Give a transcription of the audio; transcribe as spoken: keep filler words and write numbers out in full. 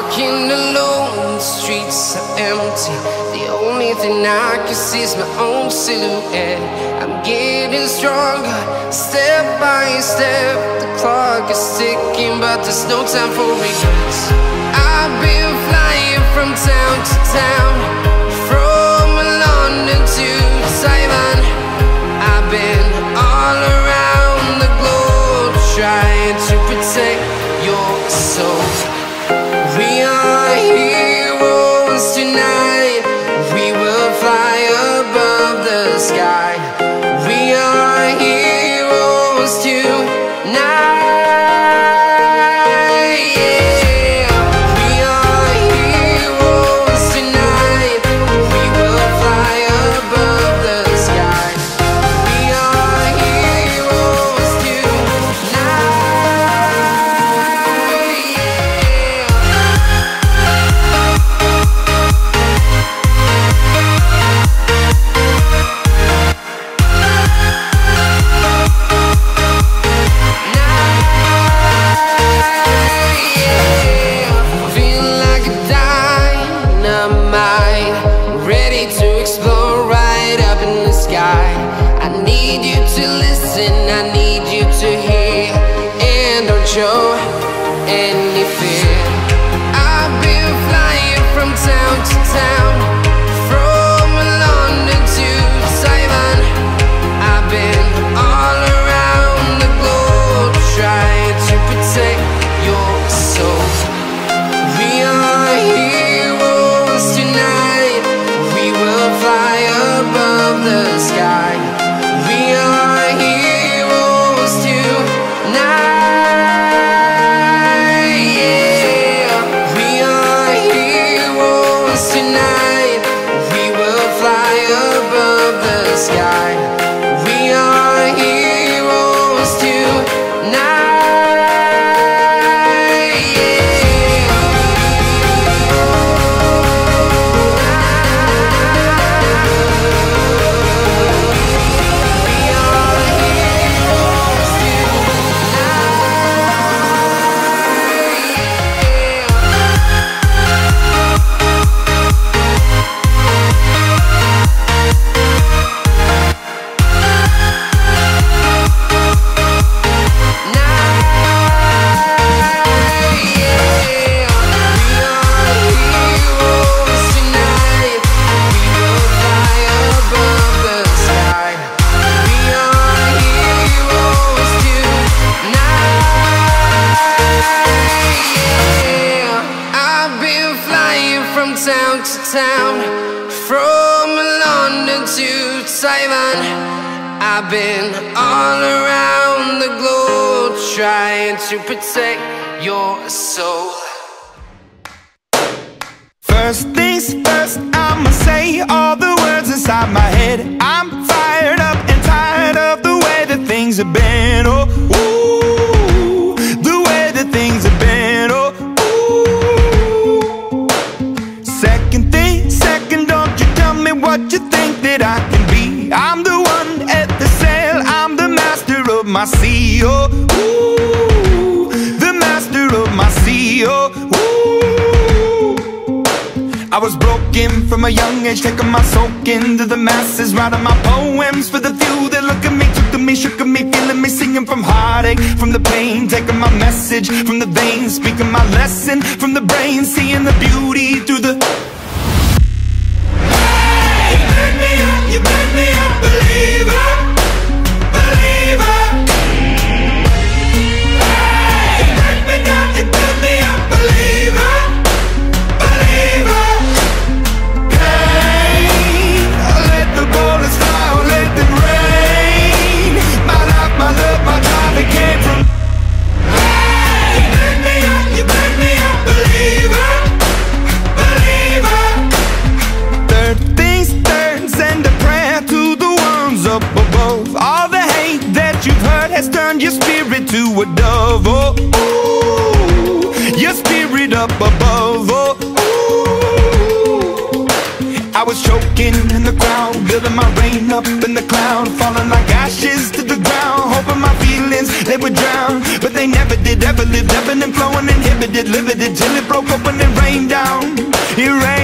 walking alone, the streets are empty. The only thing I can see is my own silhouette. I'm getting stronger, step by step. The clock is ticking, but there's no time for regrets. I've been flying from town to town, from London to Taiwan. I've been all around the globe, trying to protect your soul. We are heroes tonight. We will fly above the sky. We are heroes tonight. Show any fear. I've been flying from town to town, from London to Taiwan. I've been all around the globe, trying to protect your soul. We are heroes tonight. We will fly above the sky. We are heroes tonight. Town to town, from London to Taiwan. I've been all around the globe, trying to protect your soul. First things first, I'ma say all the words inside my head. I'm fired up and tired of the way that things have been. Oh, ooh, the way that things have been. Oh, second thing, second, don't you tell me what you think that I can be. I'm the one at the sail, I'm the master of my sea. Oh, ooh, the master of my sea. Oh, ooh. I was broken from a young age, taking my soak into the masses, writing my poems for the few that look at me, took to me, shook at me, feeling me, singing from heartache, from the pain, taking my message from the veins, speaking my lesson from the brain, seeing the beauty through the. Hey, you burn me up, you burn me up, believer, believer. Hey, you burn me down, you burn me up, believer, believer. Pain, let the bullets fly, let them rain. My life, my love, my time, it came from. Hey, you burn me up, you burn me up, believer, believer. Third things third, send a prayer to the ones up above. All the hate that you've heard has turned your spirit to a dove. Oh, ooh, your spirit up above. Oh, ooh. I was choking in the crowd, building my rain up in the cloud, falling like ashes to the ground, hoping my feelings they would drown, but they never did. Ever lived, ebbing and flowing, inhibited, limited till it broke when it rained down, it rained